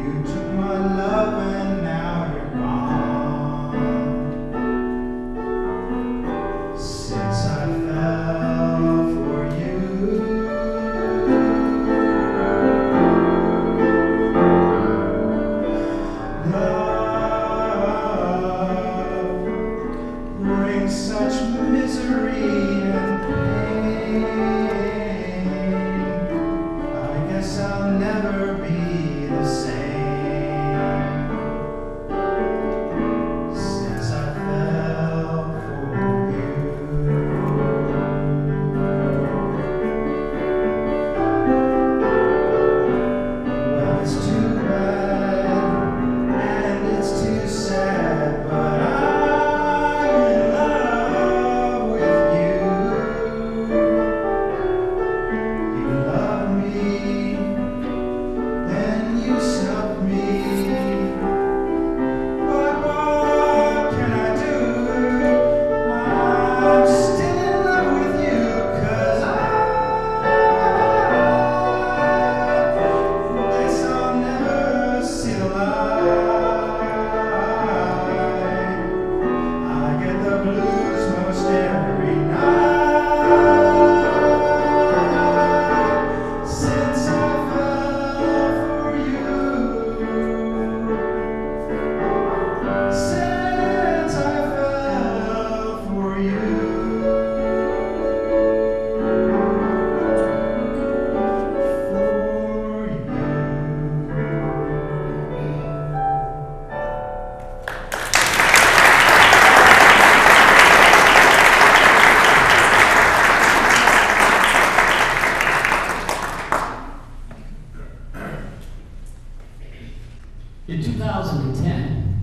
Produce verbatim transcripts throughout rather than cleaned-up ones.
In two thousand ten,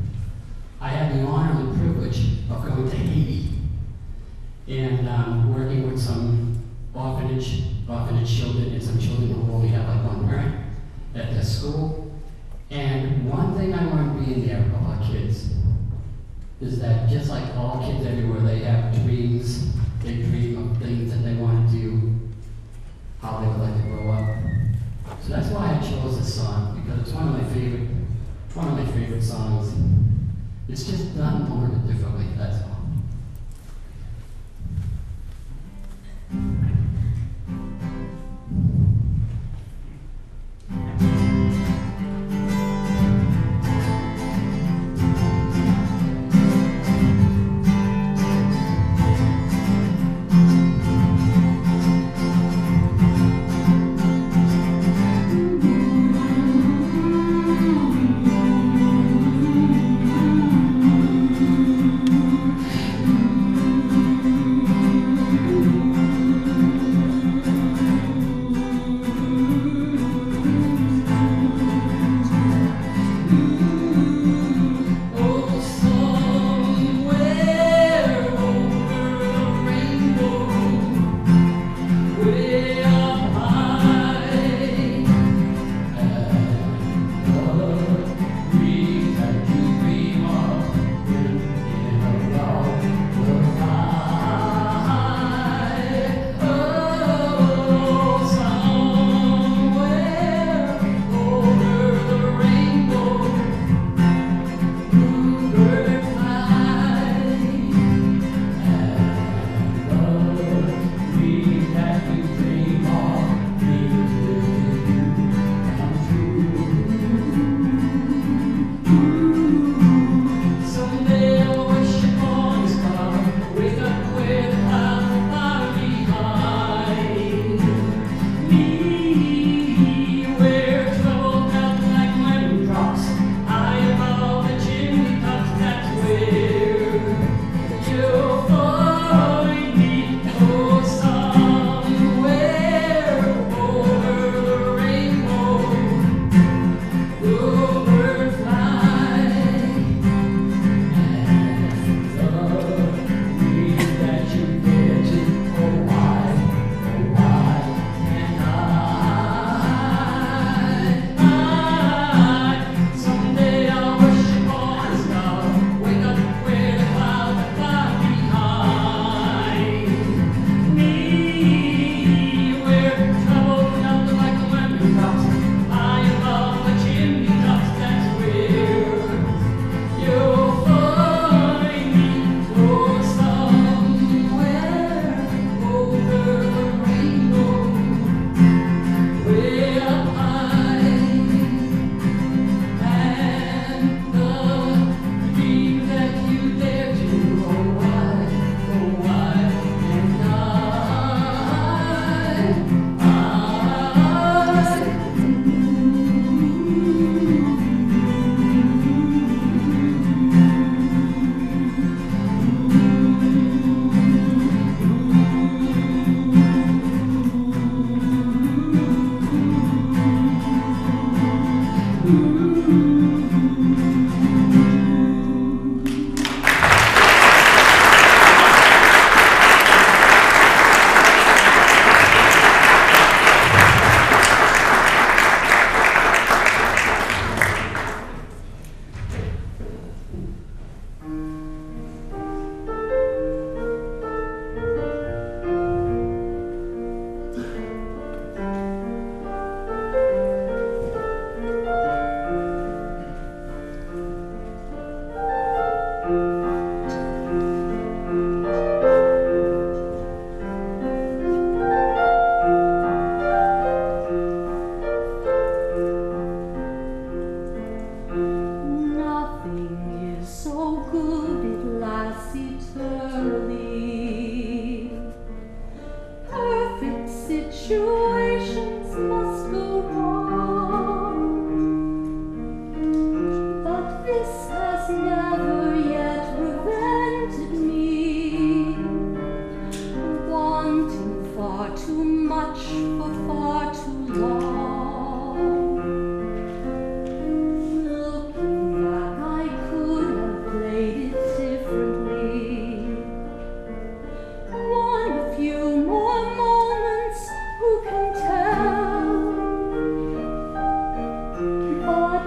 I had the honor and the privilege of going to Haiti and um, working with some orphanage, orphanage children and some children who only have like one parent at their school. And one thing I learned being there about kids is that just like all kids everywhere, they have dreams. They dream of things that they want to do, how they would like to grow up. So that's why I chose this song, because it's one of my favorite, one of my favorite songs. It's just done a little bit differently, that's all.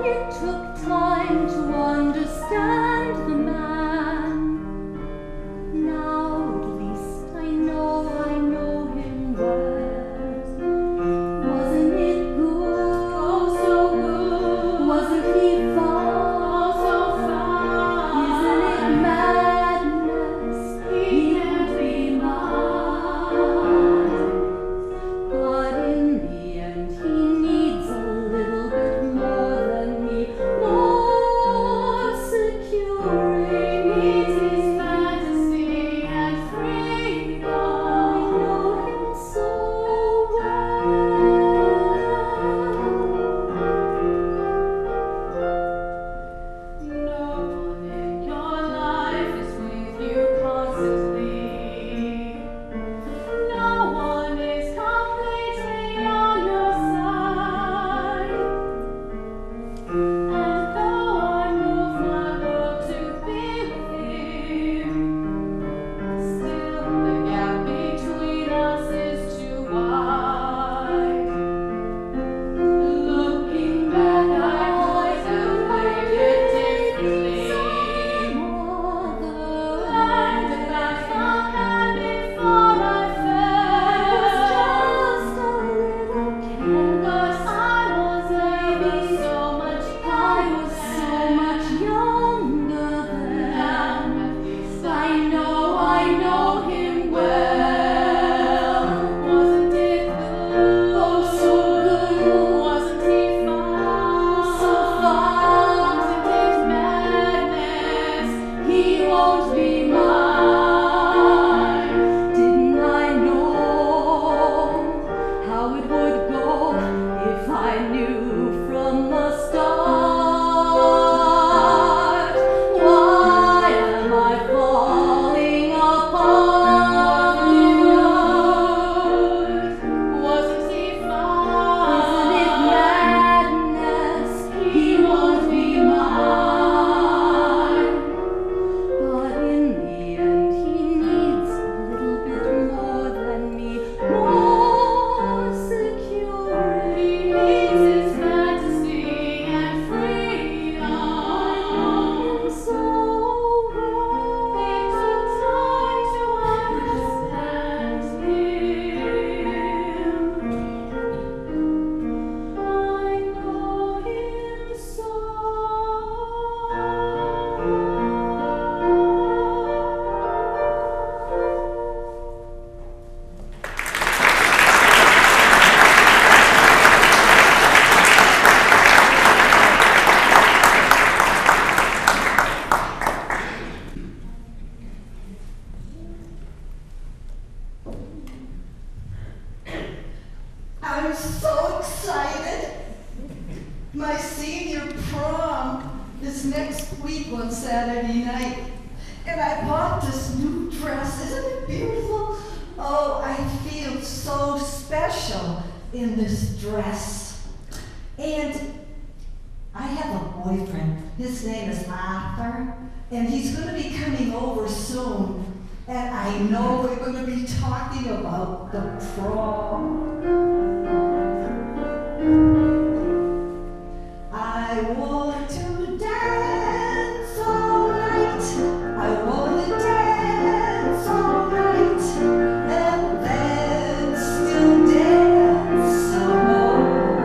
It took time to understand the man. Now at least I know I know him well. Wasn't it good? Oh, so good. Wasn't he fun? Oh, so fun. Isn't it madness? He can't be mine. But in the end he needs a little bit more than me. More secure. He needs his fantasy and freedom. I know him so well. No one in your life is with you constantly. No one is completely on your side. And though I move my world to be with him, still the gap between us is too wide. Looking back, I might have played it differently. Learned about love and before I fell. Just a little kid. Cause I was maybe so much I was so much younger then. At least I know I know him well. Wasn't it good? Oh, so good. Wasn't he fun? So fun. Wasn't it madness? He won't be mine. Didn't I know how it would go if I knew from the start? Why am I falling apart? Wasn't he fun? Isn't it madness? He won't be mine. But in the end he needs a little bit more than me. More security. He needs his fantasy and freedom. I know him so well. It took time to understand him. I know him so I'm so excited. My senior prom is next week on Saturday night. And I bought this new dress. Isn't it beautiful? Oh, I feel so special in this dress. And I have a boyfriend. His name is Arthur. And he's going to be coming over soon. And I know we're going to be talking about the prom. I want to dance all night. I want to dance all night. And then still dance some more.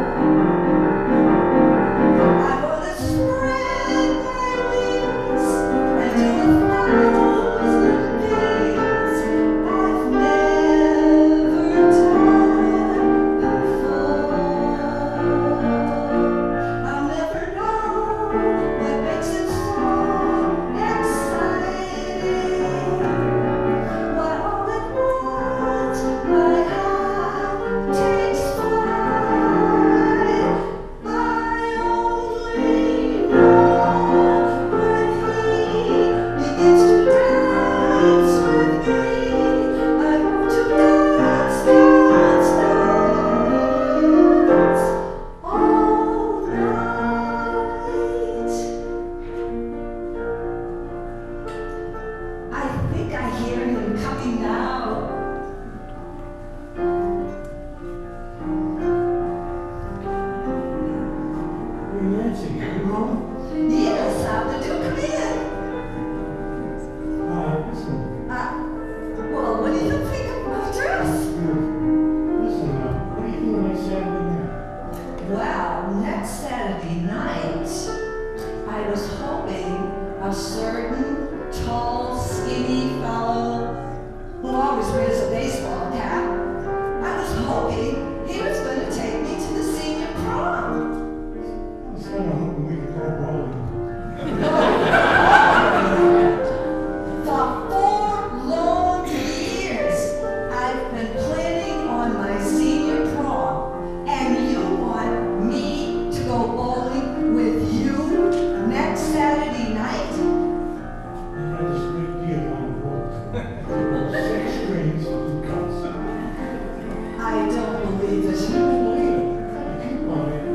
I want to spread my wings and do a thousand things I've never done before. I'll never know what you home? Yes, how did you come in? Uh, listen, Uh, well, what do you think of my dress? listen, uh, what are you doing next Saturday night? Well, next Saturday night, I was hoping a certain tall, skinny fellow who always wears a baseball cap, I was hoping he was going to take me to the senior prom. I was kind of hoping we could go bowling. For four long years, I've been planning on my senior prom, and you want me to go bowling with you next Saturday night? I had this great deal on the board. Six screens, two cups. I don't believe it. You believe it? You keep on it.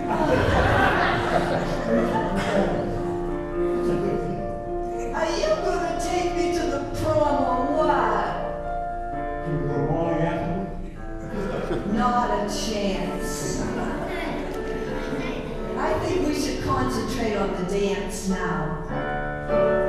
It's a good thing. Are you gonna take me to the prom or what? Can we go bowling afterward? Not a chance. I think we should concentrate on the dance now.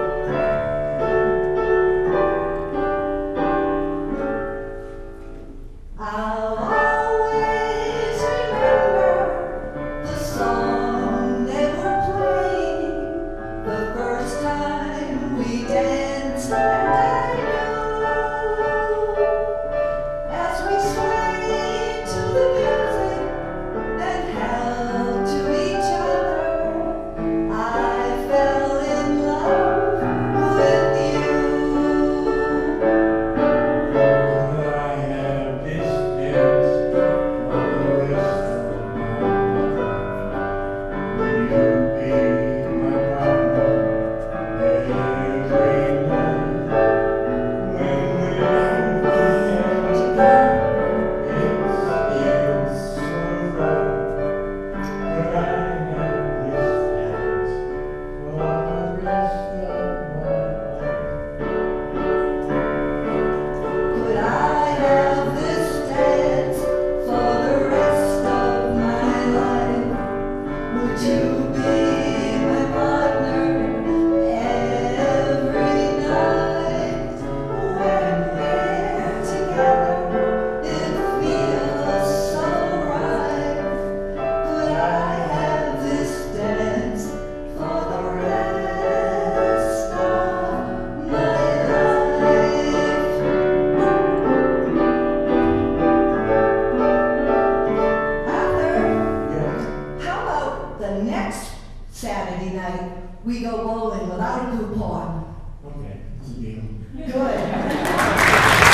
I'll always remember the song they were playing the first time we danced, and I knew as we swayed to the music and held to each other, I fell in love with you. Could I have this dance for the rest of my life? Will you be my partner every night? When we're together, it's, it's so right. Could I have this dance for the rest of my life? Could I have this dance for the rest of my life? Would you be my partner every night? When we're together, it feels so right. Could I have this dance for the rest of my life? Arthur, Yes. how about the next Saturday night we go bowling without a coupon? Okay, it's a deal. Good.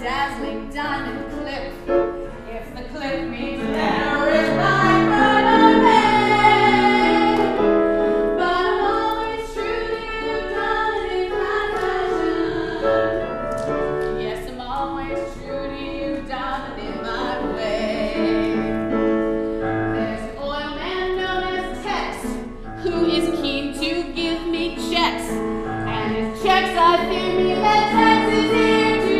dazzling diamond cliff. If the cliff means there is life run away. But I'm always true to you, darling, in my fashion. Yes, I'm always true to you, darling, in my way. There's an oil man known as Tex, who is keen to give me checks. And his checks, I fear me, that Tex is here to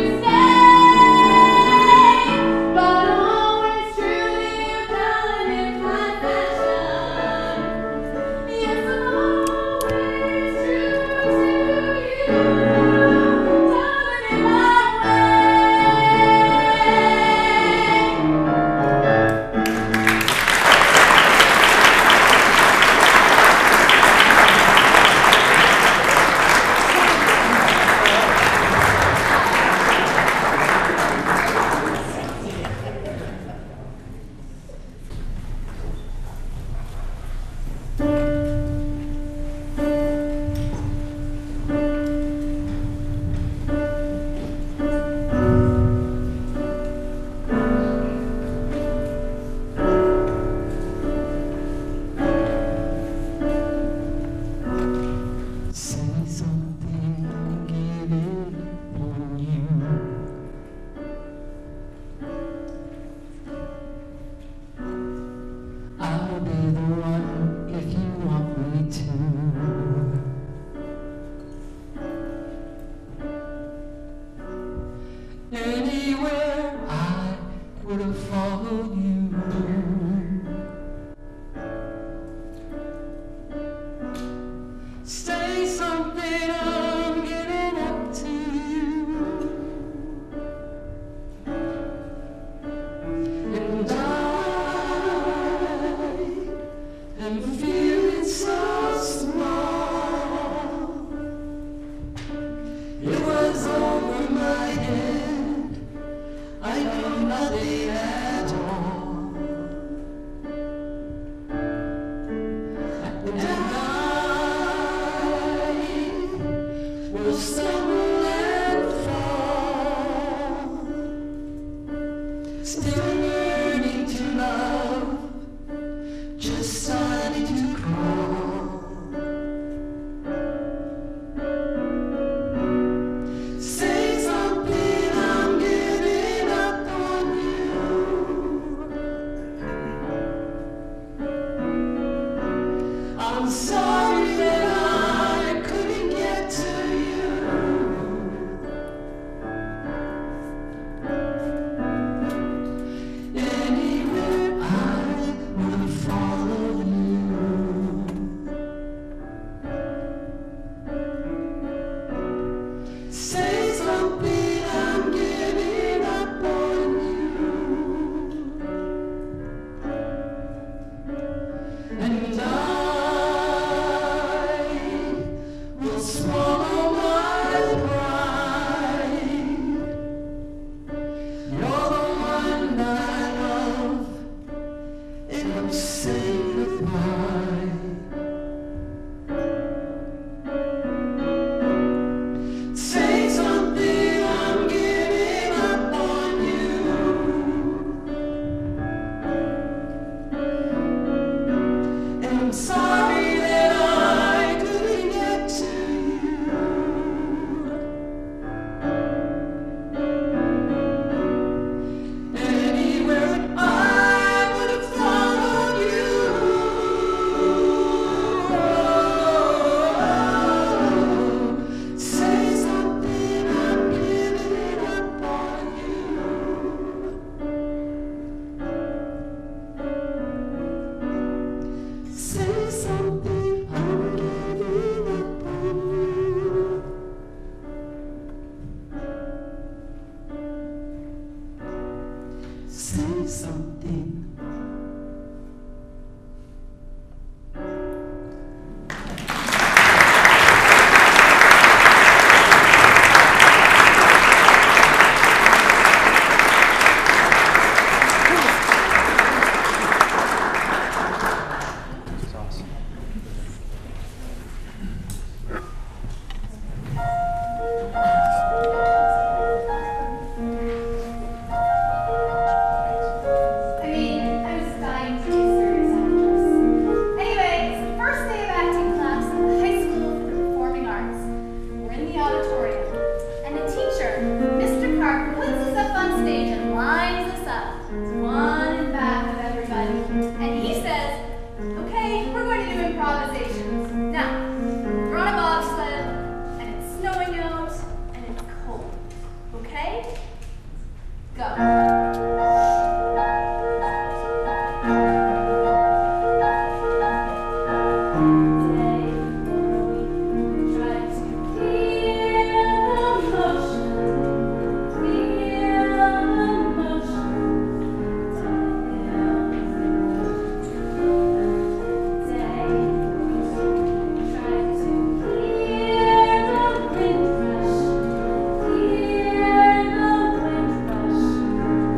stay. But I'm always true to you, darling, in my fashion. Yes, I'm always true to you, darling, in my I'll be the one if you want me to. Anywhere I would have followed you. Say something, I'm getting up to you. And I am feeling so small. It was over my head. I know nothing at all. And I will stumble and fall. Still learning to love, just starting to crawl. Say something, I'm giving up on you. I'm sorry that I couldn't get to you. Anywhere I would follow you. Say something, I'm giving up on you. And I will swallow my pride. You're the one I love, and I'm saying goodbye. Say something, I'm giving up on you. And I'm sorry that I couldn't get to you. Anywhere I would have followed you. Say something, I'm giving up on you. Say something, I'm giving up on you. Say something. Hear the wind rush.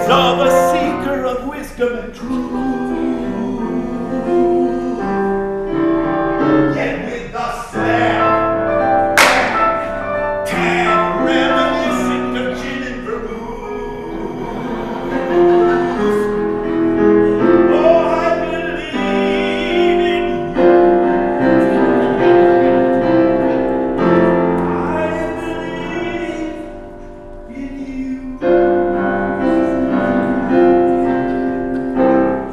of a seeker of wisdom and truth. Yet with the slam, tag, reminiscent of gin and vermouth. Oh, I believe in you. I believe in you.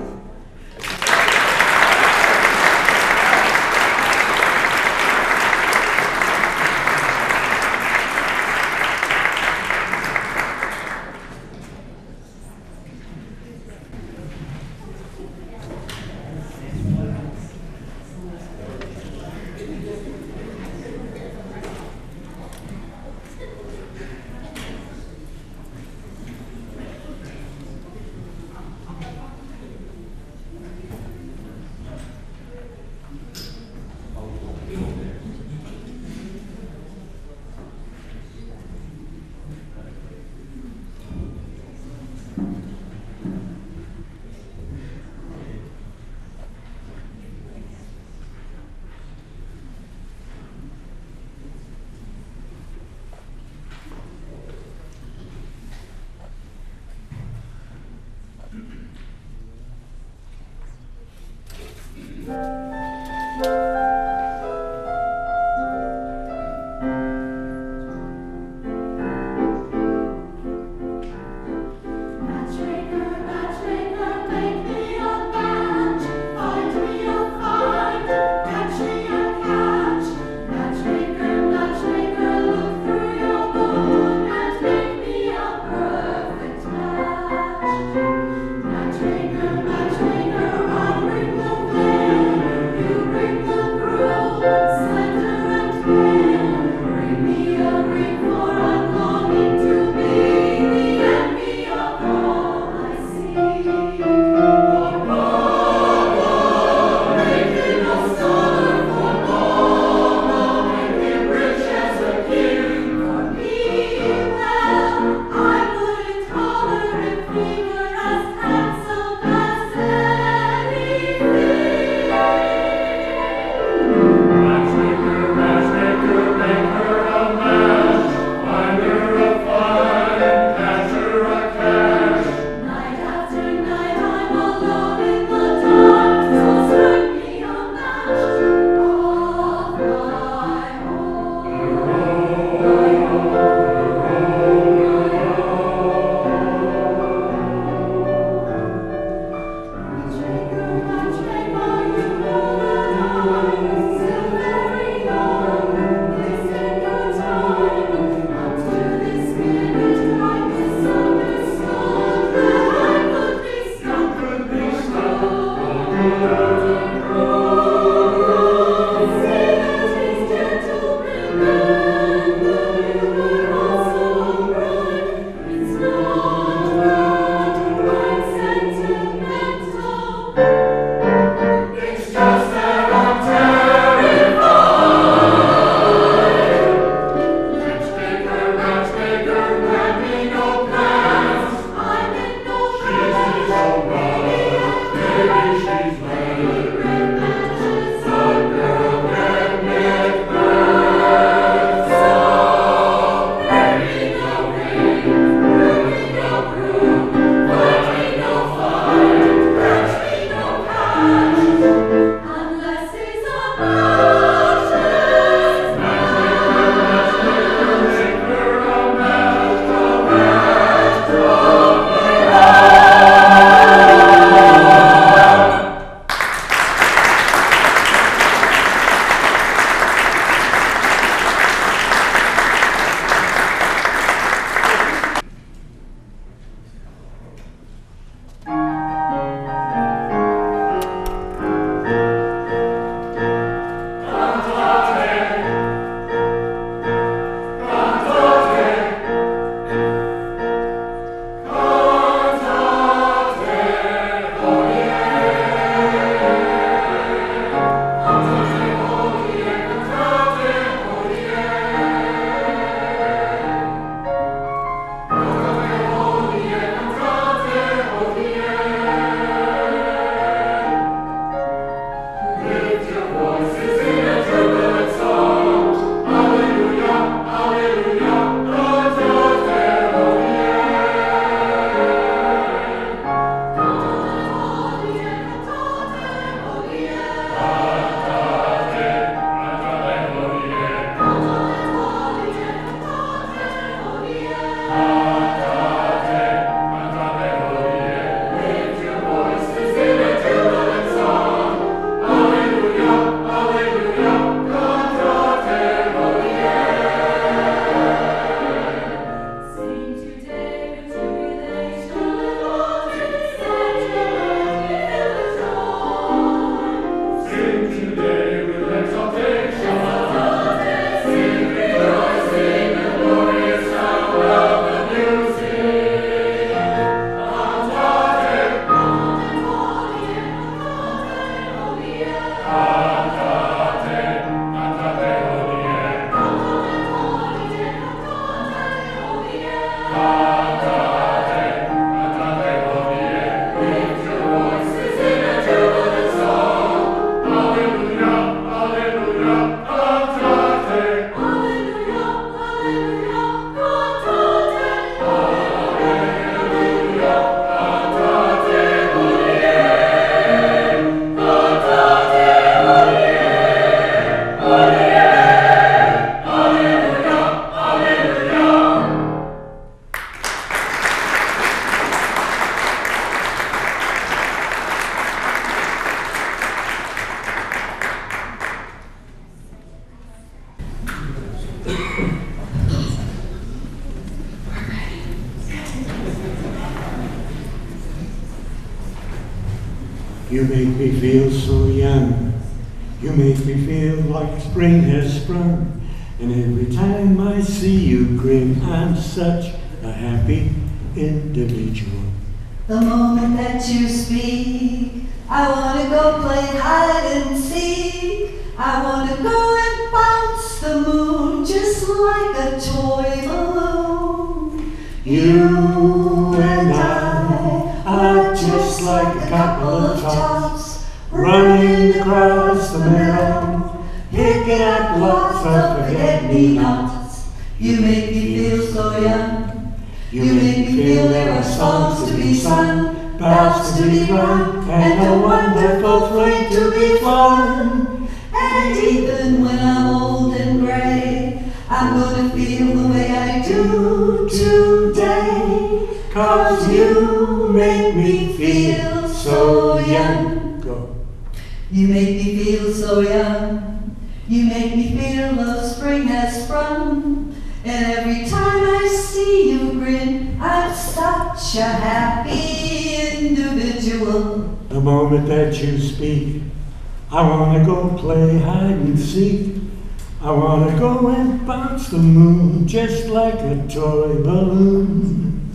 You make me feel so young. You make me feel like spring has sprung. And every time I see you grin, I'm such a happy individual. The moment that you speak, I want to go play hide and seek. I want to go and bounce the moon just like a toy balloon. You and I are just like a couple of tops running across the meadow, picking up lots of forget-me-nots. You make me feel so young. You make me feel there are songs to be sung, paths to be run, and a wonderful flight to be flown. And even when I'm old and gray, I'm gonna feel the way I do today. 'Cause you make me feel so young. Go. You make me feel so young. You make me feel the spring has sprung. And every time I see you grin, I'm such a happy individual. The moment that you speak, I wanna go play hide and seek. I wanna go and bounce the moon just like a toy balloon.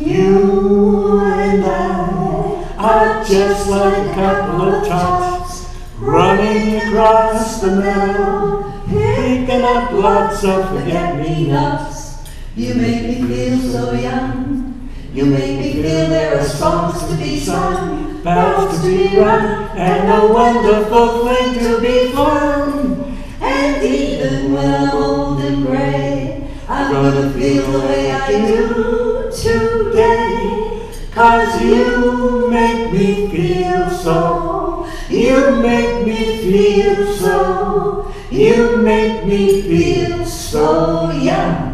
You and I are just like a couple of tops running across the meadow, picking up lots of forget-me-nots. You make me feel so young. You make me feel there are songs to be sung, paths to be run, and a wonderful fling to be flown. And even when I'm old and gray, I'm gonna feel the way I do today. 'Cause you make me feel so, you make me feel so, you make me feel so young.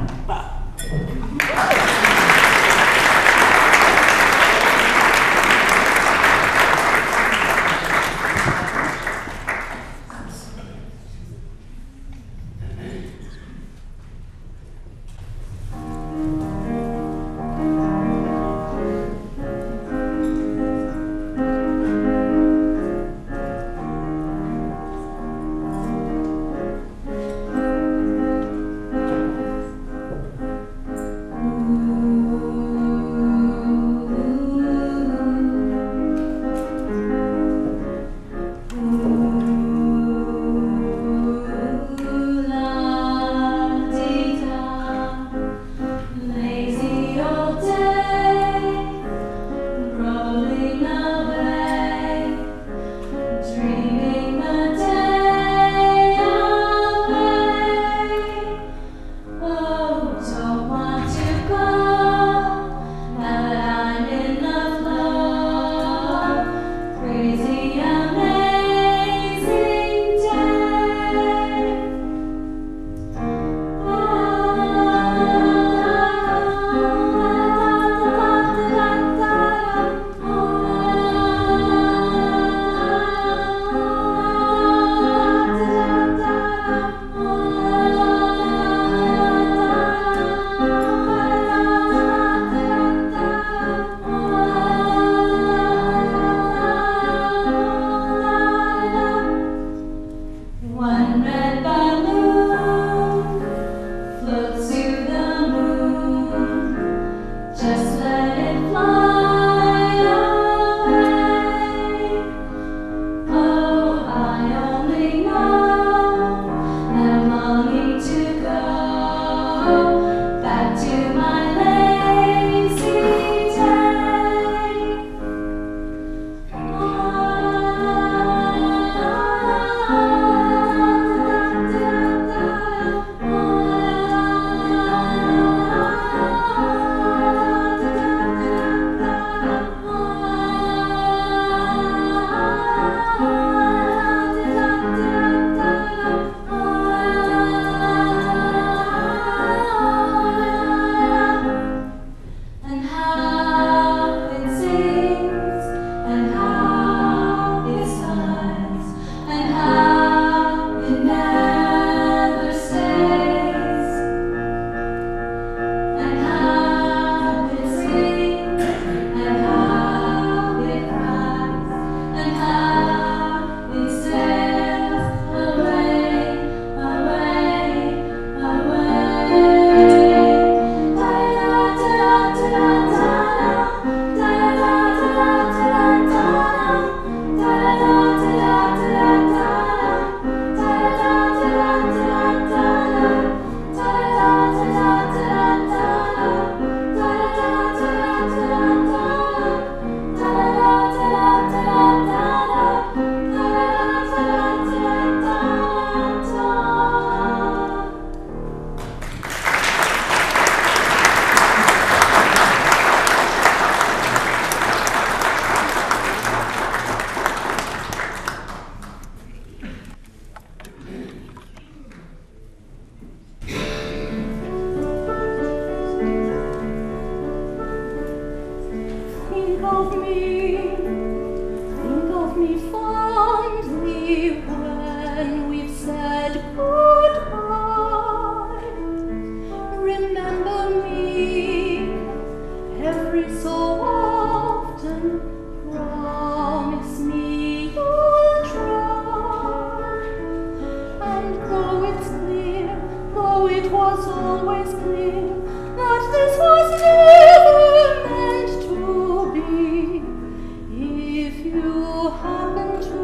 of me, think of me fondly when we've said goodbye. Remember me every so often, promise me you'll try. And though it's clear, though it was always clear, that this was never meant to be, if you happen to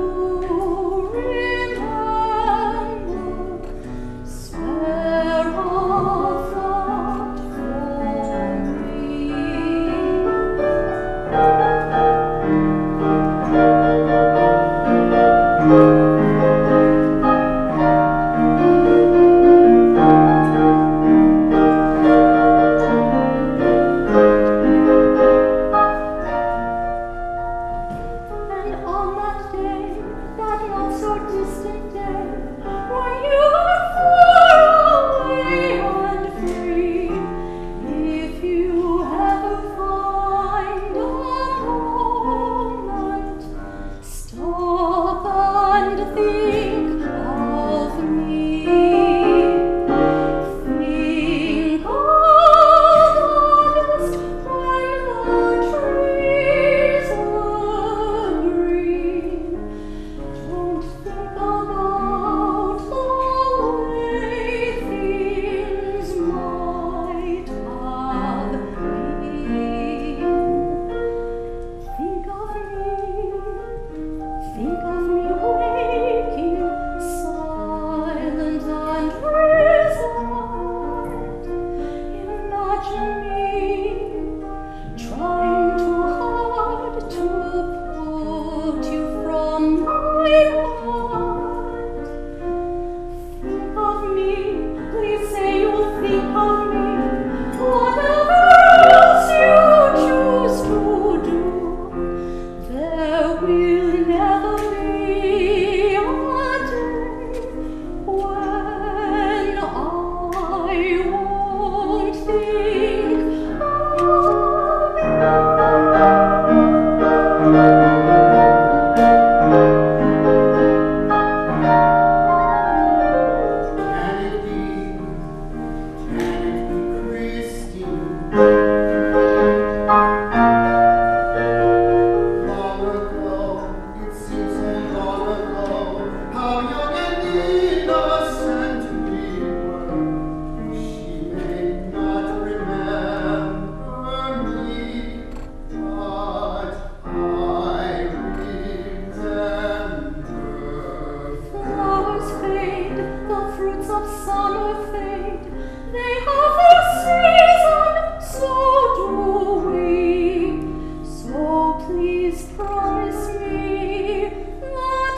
remember, swear off that for me. And on that day, that not so distant day, when you are far away and free, if you ever find a moment, stop and think of me. Think of August when the trees were green. Don't think about the way things might have been. Think of me, think of me waking, silent and resigned. Imagine me trying too hard to put you from my mind. Think of me, please say you'll think of me, whatever else you choose to do. There will never be a day when I won't think of Can it be? Can it be Christine? Long ago, it seems so long ago, how young and innocent we were. She may not remember me, but I remember. Flowers fade, the fruits of summer fade. They have their season, so do we. So please promise me that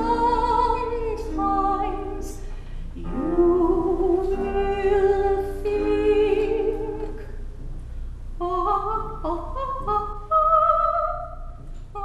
sometimes you will think. Ah, ah, ah, ah, ah,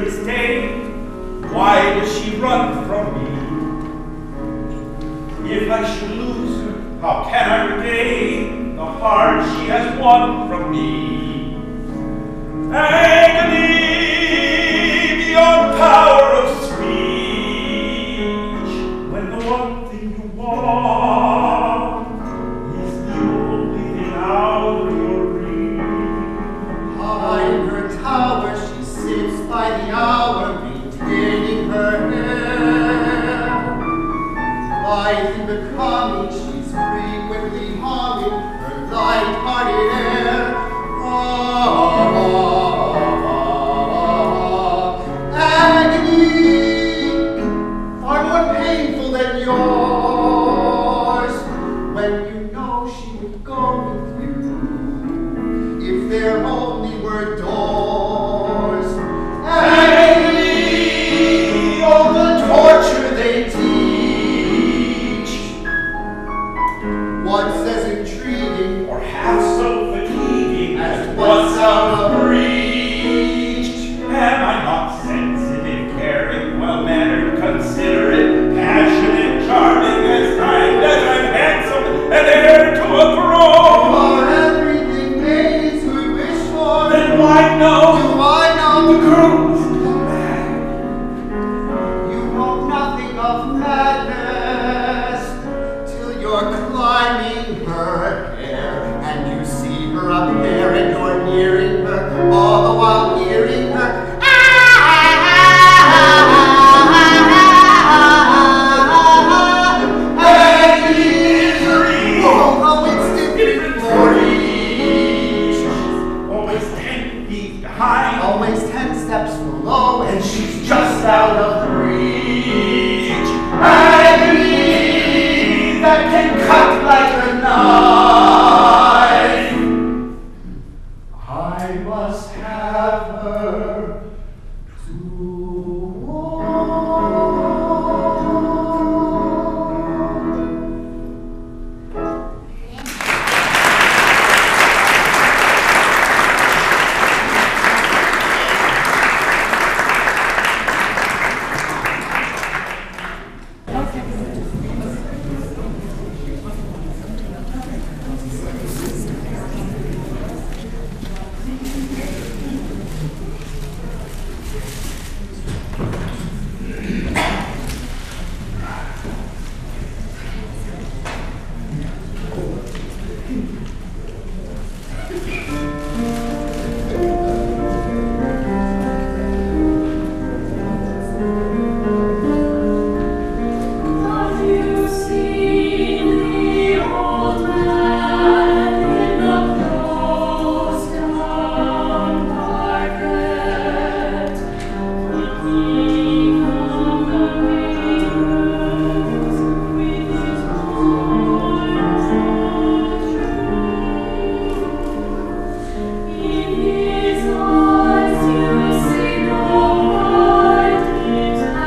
this day? Why does she run from me? If I should lose her, how can I regain the heart she has won from me? Agony beyond power of speech, when the one thing you want is the only thing out of your reach. High in her tower she sits by the hour, maintaining her hair. Light in the coming, she's frequently humming her light-hearted air. Ah, agony, far more painful than yours, when you know she would go with you, if there only were doors. Agony, oh, the torture they teach. What's as intriguing Or half so fatiguing as as what's what's out of reach. Am I not sensitive, caring, well-mannered, considerate, passionate, charming, as kind as I'm handsome, and heir to a throne? are everything ladies would wish for? Then why no? Do I know The girl must come back. you know nothing of madness till you're climbing her hair and you see her up there and you're nearing her, all the while hearing her. Misery. Oh, how it's different for each. Always ten feet behind. Always ten steps below, and she's Just out of reach. Agony that can cut like a knife. I must have her to Have you seen the old man in the closed down market? When he comes the winds with his arms outstretched, in his eyes you see no brightness.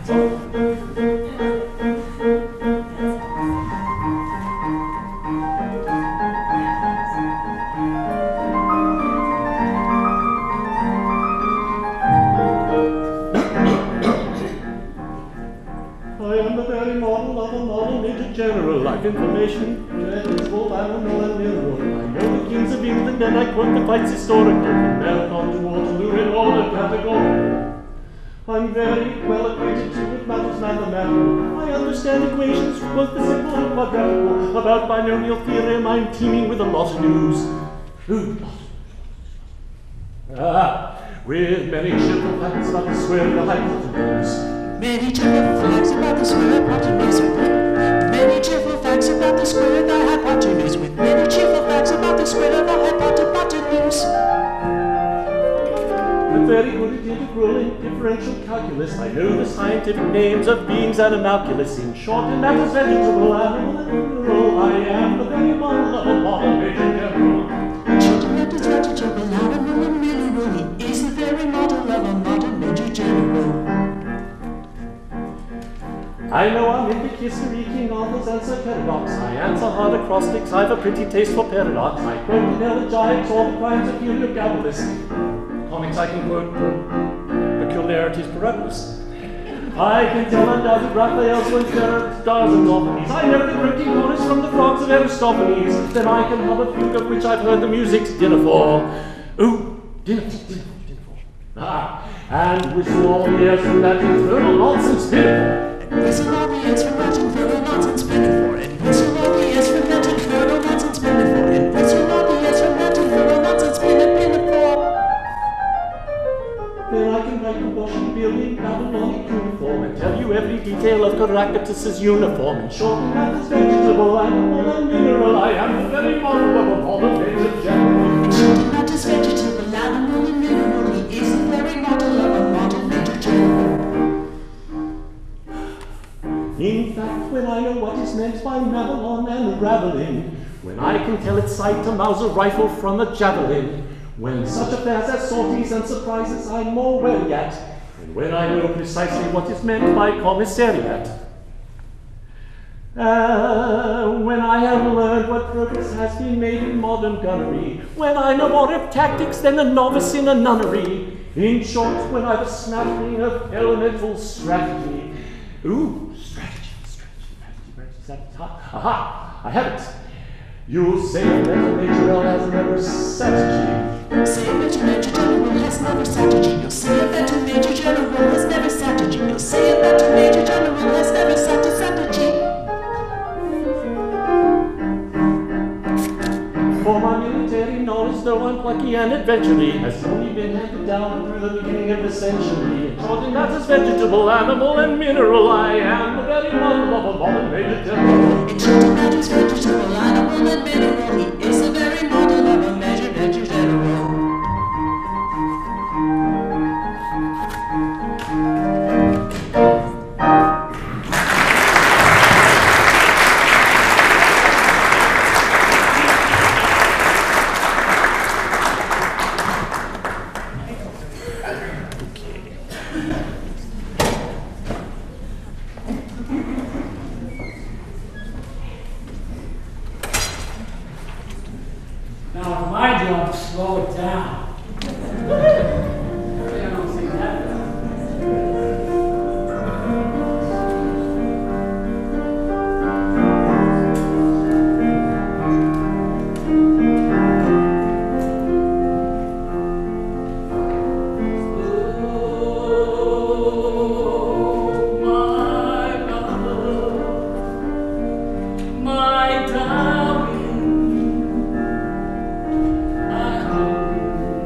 General, like information, transport, animal and mineral. I know the kings of England and I quote the fights historical, from Marathon to Waterloo in order categorical. I'm very well acquainted too with matters mathematical. I understand equations, both the simple and quadratical. About binomial theorem, I'm teeming with a lot of news. Ooh. Ah, with many trivial facts about the square of the hypotenuse. Many trivial facts about the square of hypotenuse. Many cheerful facts about the square of the hypotenuse. With many cheerful facts about the square of the hypotenuse. I'm very good at integral and differential calculus. I know the scientific names of beings and animalculus. In short, in matters vegetable, animal, and mineral, I am the very model of a modern major general. In short, in matters vegetable, animal, and mineral, he is the very model of a modern major general. I know I'm in the history, King Arthur's answer paradox. I answer hard acrostics, I've a pretty taste for paradox. I quote the elegiacs, all the crimes of Heliogabalus. Comics I can quote peculiarities Parabolus. I can tell undoubted Raphael's when there stars and dolphins. I know the drinking chorus from the frogs of Aristophanes. Then I can hum a fugue of which I've heard the music's dinner for. Ooh, dinner, dinner, dinner for. Ah, and whistle all the airs from that infernal nonsense dinner. Whistle all the airs from that infernal nonsense pinafore. And whistle all the airs from that infernal nonsense pinafore. And whistle all the airs from that infernal nonsense pinafore. Then I can write the washing building Babylonic uniform and tell you every detail of Caractacus's uniform. In short, in matters vegetable, animal, and mineral, I am the very model of a modern major general. In short, in matters vegetable, animal, and mineral, he is the very model of a modern major general. In fact, when I know what is meant by Mamelon and Ravelin, when I can tell its sight a Mauser rifle from a javelin, when such affairs as sorties and surprises I'm more wary at, and when I know precisely what is meant by commissariat. Uh, when I have learned what progress has been made in modern gunnery, when I know more of tactics than a novice in a nunnery, in short, when I've a smattering of elemental strategy. Ooh, strategy, strategy, strategy, strategy, strategy. Aha, I have it. You say that Major L has never strategy. Say that your Major General has never strategy. You'll say that your Major General has never strategy. You'll say that your Major General has never strategy. For my military knowledge, though I'm plucky and adventurous, has only been handed down through the beginning of the century. In short, in matters vegetable, animal, and mineral, I am the very model of a modern major general. In short, in matters vegetable, animal, and mineral, he is the very model of a major major general. Now, it's my job to slow it down. I don't think that I hope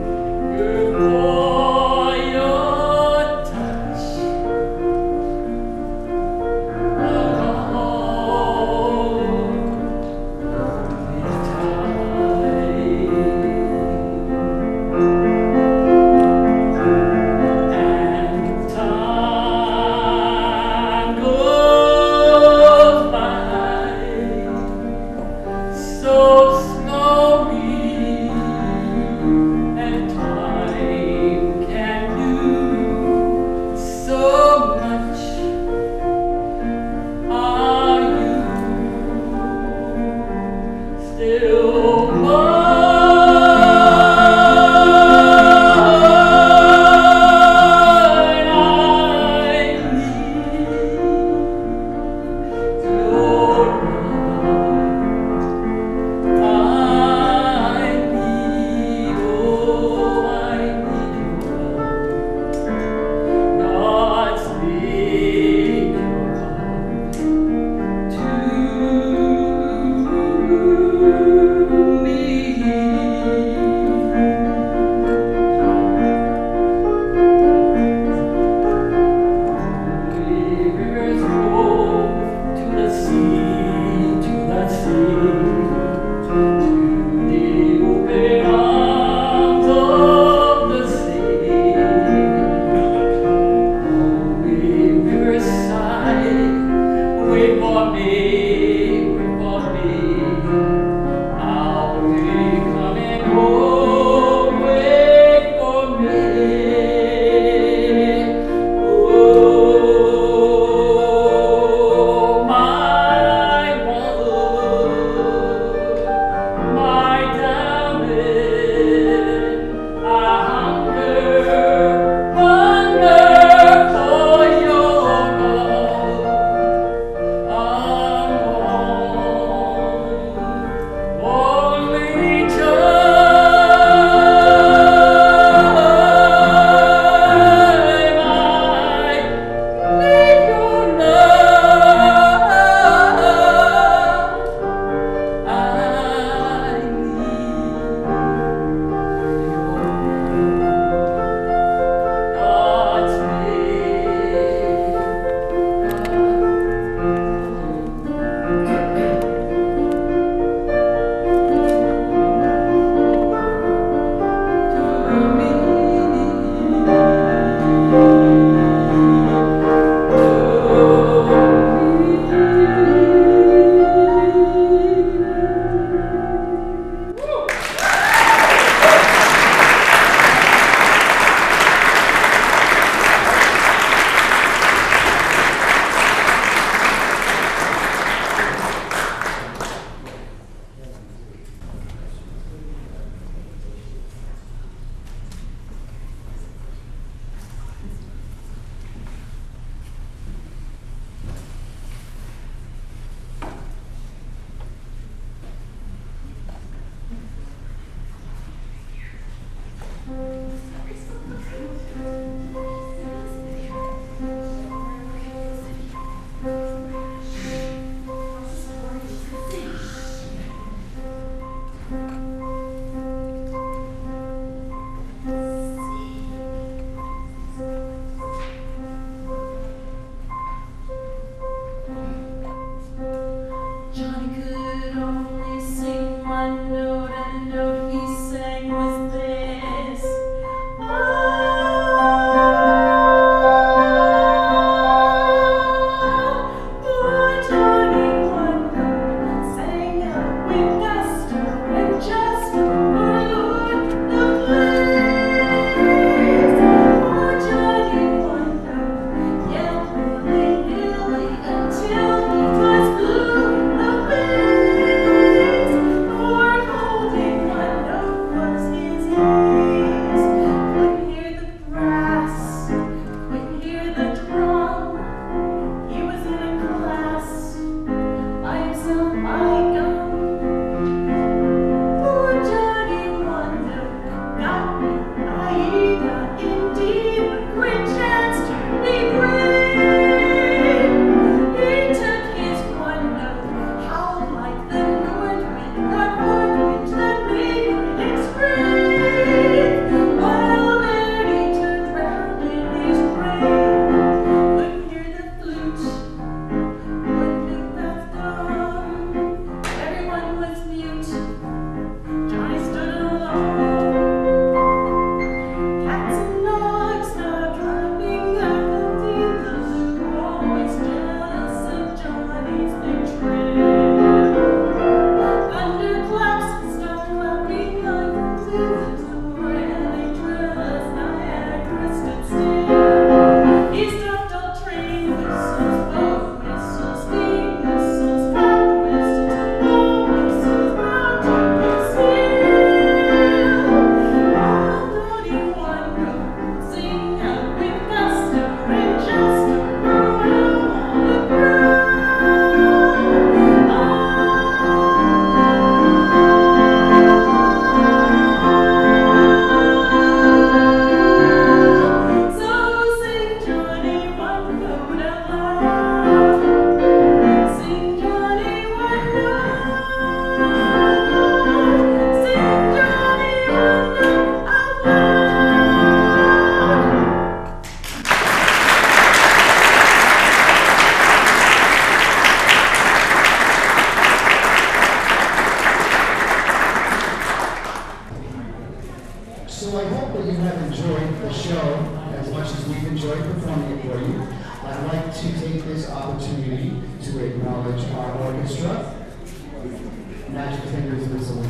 to take this opportunity to acknowledge our orchestra. Magic Fingers Whistle.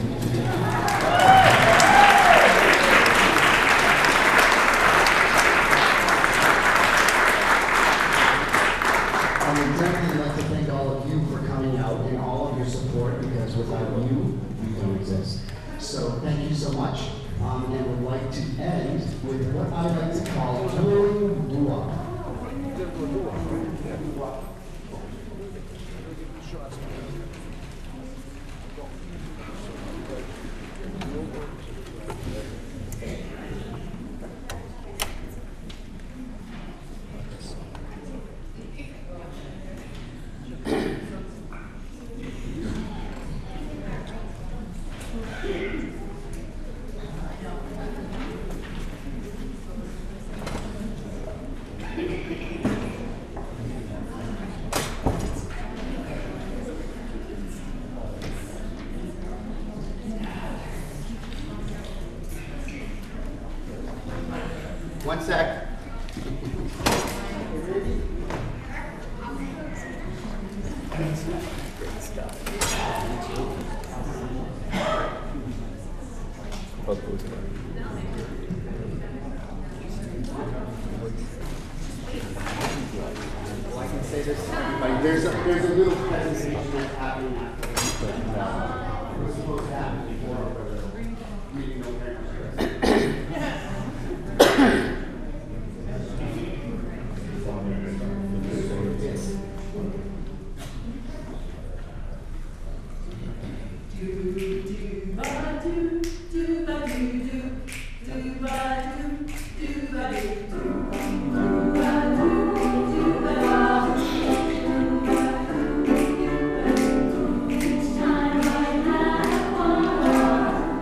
I would definitely like to thank all of you for coming out and all of your support, because without you, we don't exist. So thank you so much, um, and would like to end with what I like to call touring doo-wop. One sec. Well, I can say this to everybody. There's a, there's a little presentation that's happening after this, but uh, it was supposed to happen before for the meeting. No parents. Each time I have one,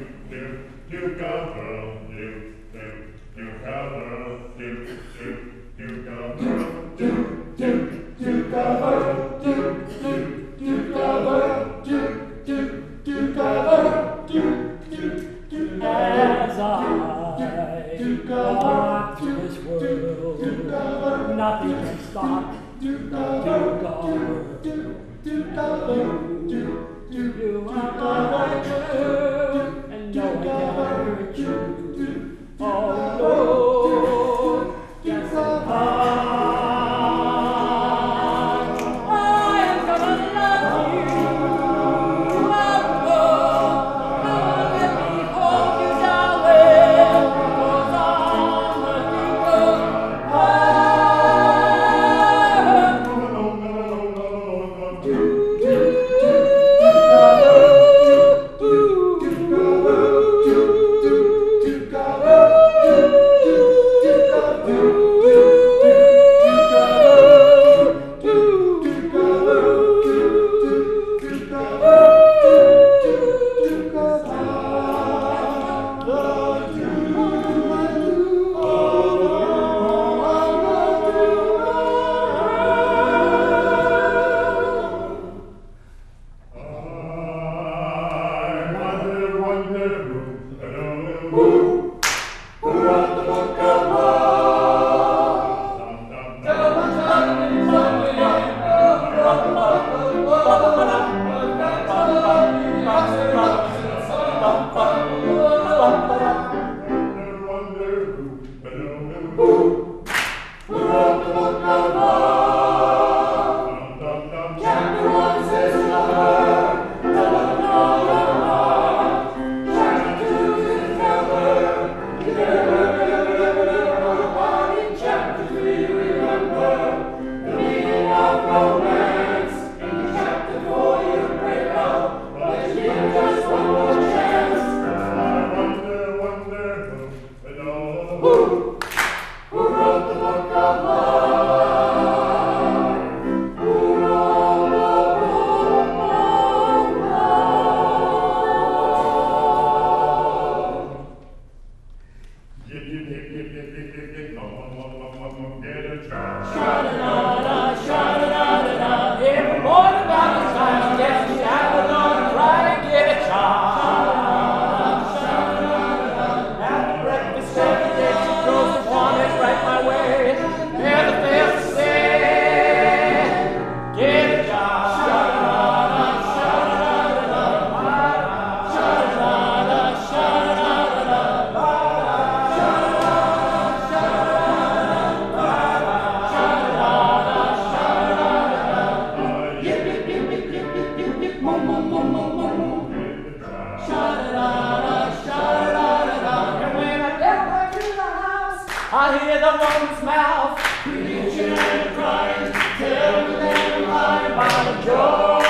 As I walk through this world, nothing can stop you are my girl, and no one can hurt you. Oh Lord, yes I I am gonna love you. Oh Lord, oh, let me hold you, darling. 'Cause I'm letting go. I hear the woman's mouth preaching and crying, telling them a lie about a joy.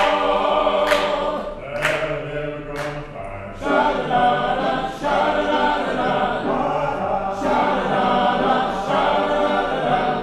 They're never gonna find. Sha-da-da-da, sha-da-da-da-da, sha-da-da-da, sha-da-da-da-da,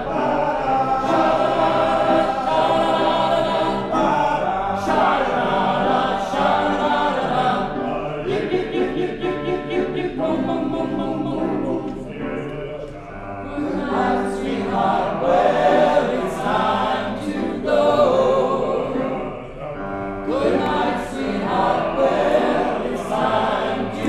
sha-da-da-da-da, sha-da-da-da, sha-da-da-da-da, yip, yip, yip, yip, yip, yip, yip, yip, boom, boom, boom, boom, boom, boom. Good night, sweetheart, well, it's time to go. Good night, sweetheart, well, it's time to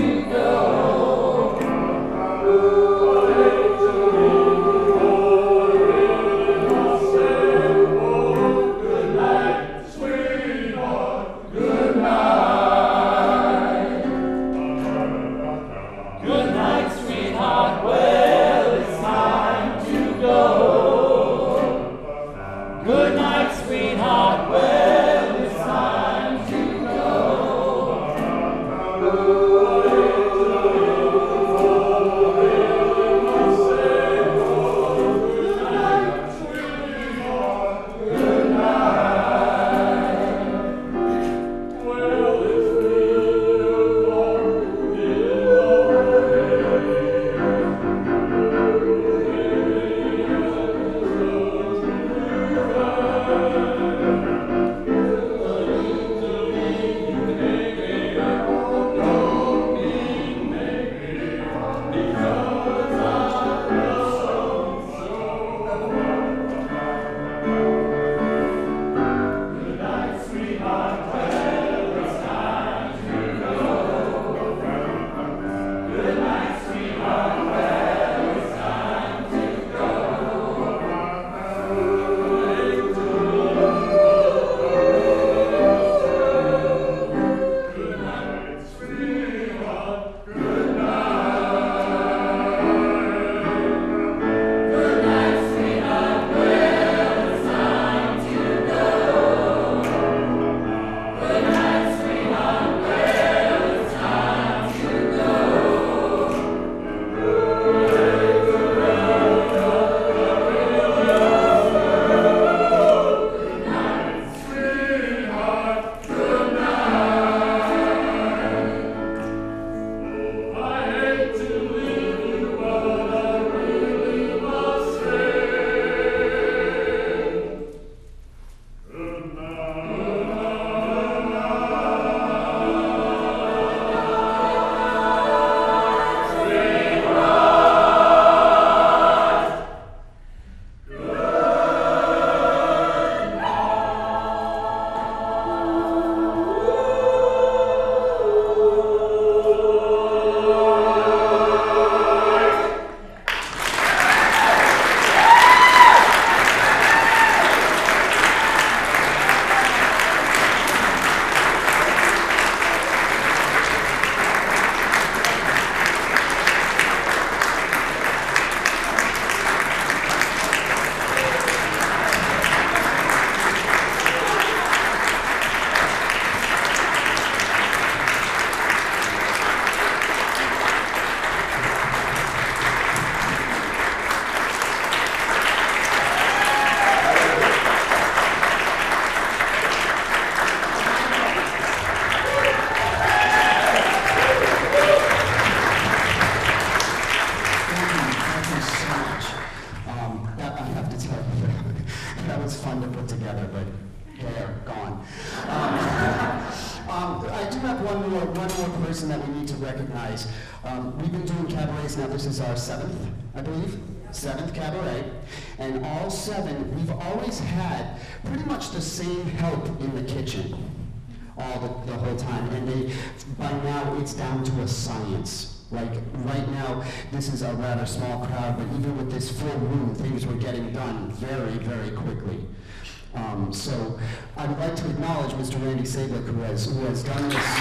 recognize. Um, we've been doing cabarets now, this is our seventh, I believe, seventh cabaret. And all seven, we've always had pretty much the same help in the kitchen all the, the whole time. And they, by now, it's down to a science. Like, right now, this is a rather small crowd, but even with this full room, things were getting done very, very quickly. Um, so, I'd like to acknowledge Mister Randy Sablik, who has, who has done this.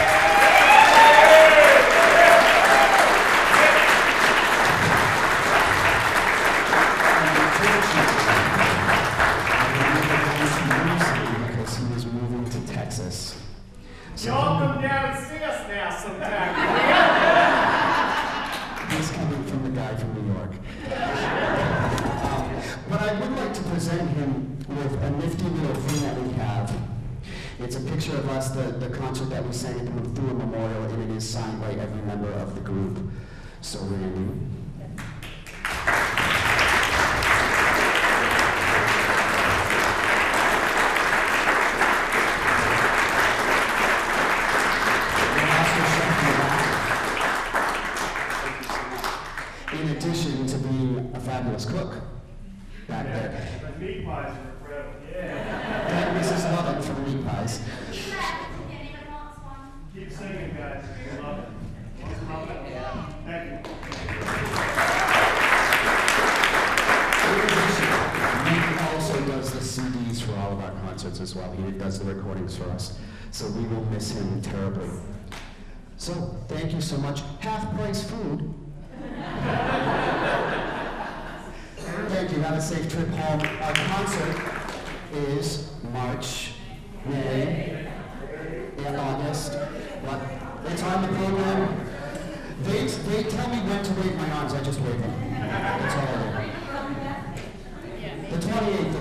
Because he was moving to Texas. So, Y'all come down and see us now sometime. He's coming from the guy from New York. um, but I would like to present him with a nifty little thing that we have. It's a picture of us, the, the concert that we sang at the Methuen Memorial, and it is signed by every member of the group. So, Randy. In addition to being a fabulous cook back there. The meat pies are incredible. Yeah. And Missus Lovett from Meat Pies. Keep singing, guys. I love it. Thank you. In addition, Nick also does the C Ds for all of our concerts as well. He does the recordings for us. So we will miss him terribly. So, thank you so much. Half price food. Thank you. Have a safe trip home. Our concert is March, May, and August. But it's on the program. They, they tell me when to wave my arms. I just wave them. That's all I do. The twenty-eighth